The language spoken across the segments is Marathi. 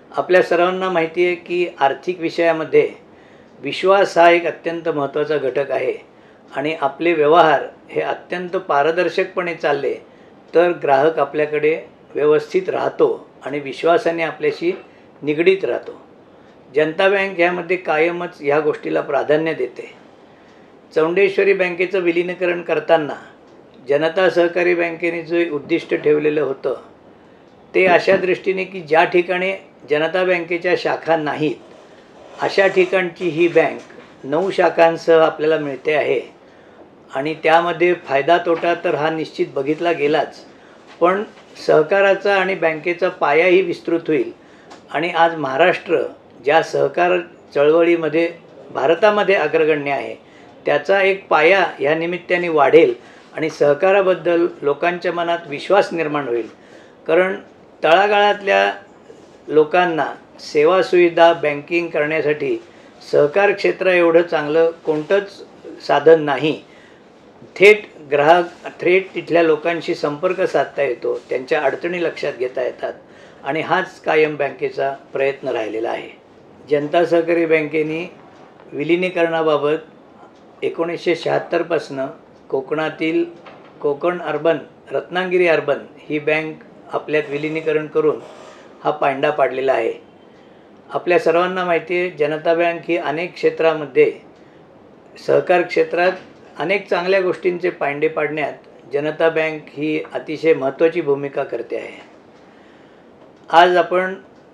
आपल्या सर्वांना माहिती आहे की आर्थिक विषयामध्ये विश्वास हा एक अत्यंत महत्त्वाचा घटक आहे आणि आपले व्यवहार हे अत्यंत पारदर्शकपणे चालले तर ग्राहक आपल्याकडे व्यवस्थित राहतो आणि विश्वासाने आपल्याशी निगडीत राहतो। जनता बँक यामध्ये कायमच ह्या गोष्टीला प्राधान्य देते। चौंडेश्वरी बँकेचं विलीनीकरण करताना जनता सहकारी बँकेने जे उद्दिष्ट ठेवलेलं होतं ते अशा दृष्टीने की ज्या ठिकाणी जनता बँकेच्या शाखा नाहीत अशा ठिकाणची ही बँक 9 शाखांसह आपल्याला मिळते आहे आणि त्यामध्ये फायदा तोटा तर हा निश्चित बघितला गेलाच, पण सहकाराचा आणि बँकेचा पायाही विस्तृत होईल आणि आज महाराष्ट्र ज्या सहकार चळवळीमध्ये भारतामध्ये अग्रगण्य आहे त्याचा एक पाया या निमित्ताने वाढेल आणि सहकाराबद्दल लोकांच्या मनात विश्वास निर्माण होईल। कारण तळागाळातल्या लोकांना सेवा सुविधा बँकिंग करण्यासाठी सहकार क्षेत्र एवढं चांगलं कोणतंच साधन नाही। थेट ग्राहक थेट तिथल्या लोकांशी संपर्क साधता येतो, त्यांच्या अडचणी लक्षात घेता येतात आणि हाच कायम बँकेचा प्रयत्न राहिलेला आहे। जनता सहकारी बँकेने विलीनीकरणाबाबत 1976 पासून कोकणातील कोकण अर्बन रत्नागिरी अर्बन ही बँक आपल्यात विलीनीकरण करून हा पायंडा पाडलेला आहे। आपल्या सर्वांना माहिती आहे जनता बँक ही अनेक क्षेत्रामध्ये सहकार क्षेत्रात अनेक चांगल्या गोष्टींचे पायंडे पाडण्यात जनता बँक ही अतिशय महत्त्वाची भूमिका करते आहे। आज आपण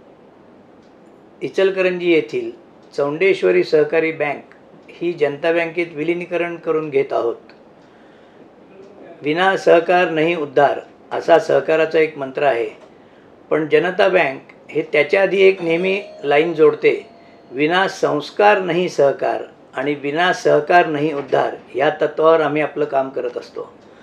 इचलकरंजी येथील चौंडेश्वरी सहकारी बँक ही जनता बँकेत विलीनीकरण करून घेत आहोत। विना सहकार नहीं उद्धार असा सहकाराचा एक मंत्र आहे, पण जनता बँक हे त्याच्या आधी एक नेहमी लाईन जोडते, विना संस्कार नहीं सहकार आणि विना सहकार नहीं उद्धार या तत्वावर आम्ही आपलं काम करत असतो।